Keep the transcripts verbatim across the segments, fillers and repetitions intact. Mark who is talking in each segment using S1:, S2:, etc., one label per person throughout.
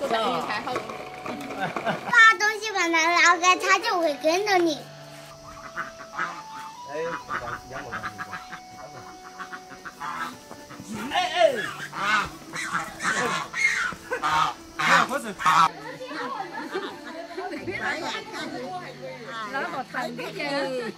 S1: 把东西把它拉开，它就会跟着你。
S2: 哎，两个哎哎啊！啊！不是。
S3: 那个弹的呀。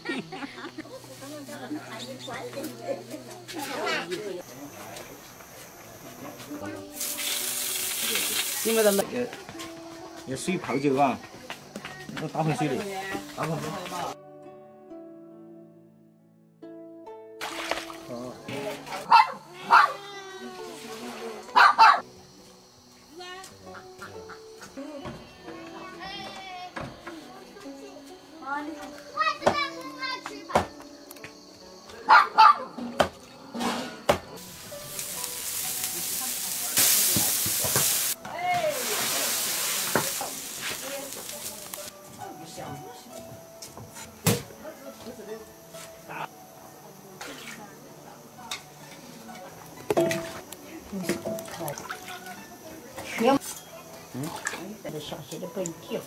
S2: 你们在那个那水泡久啊，我打盆水的，打盆水。哦。嗯，这个小些的本酒。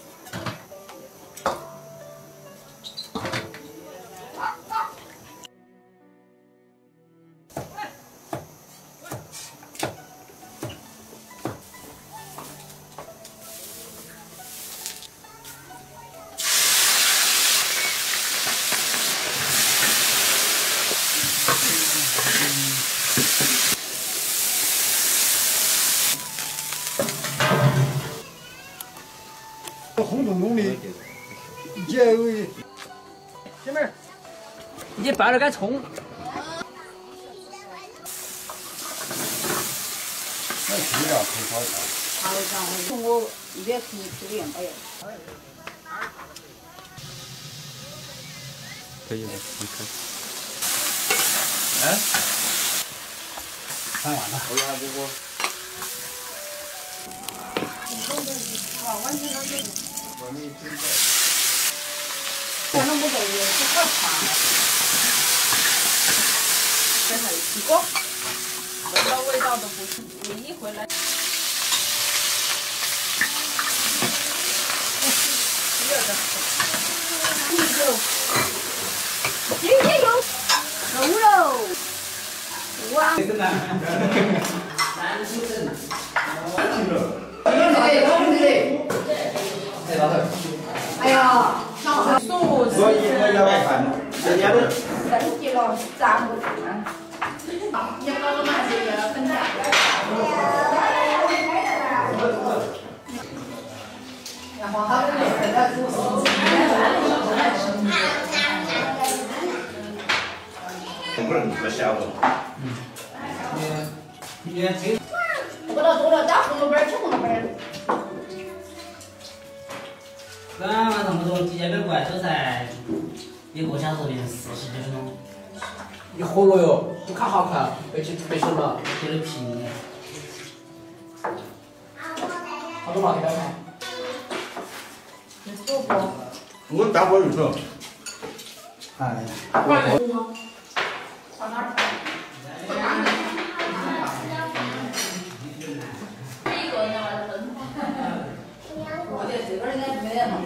S4: 红彤彤的，这位姐妹儿，
S5: 你拌了干葱。
S4: 那是呀，很好吃。
S3: 好的，从我一边吃吃的样哎呀。
S2: 可以的，你看。哎，
S4: 看完了。
S2: 好了，姑姑。
S3: 反正我这也是好吃，这还有西瓜，味道味道都不行，你一回来。第二个，鸡肉，鸡也有，牛肉，哇！
S5: 这个呢？咱们修正。哎呀，
S2: 所以我要来看人家的。
S3: 升级了，咱不看。你搞个嘛这个分价？然后他们那边的主食，
S2: 不是那下午。
S5: 嗯，你这。
S3: 不了多了，打红豆边吃红豆边。
S5: 刚刚那么多几千百块都才一个小时零四十几分钟。
S6: 你活了哟，你看好看，别去别去了，
S5: 给的平。
S6: 好多嘛给他看。
S4: 我大伙儿就说，
S2: 哎。
S3: 上哪儿？一个人来分。我觉得这边应该没得嘛。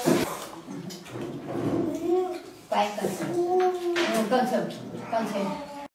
S3: 白干，嗯，干脆，干脆。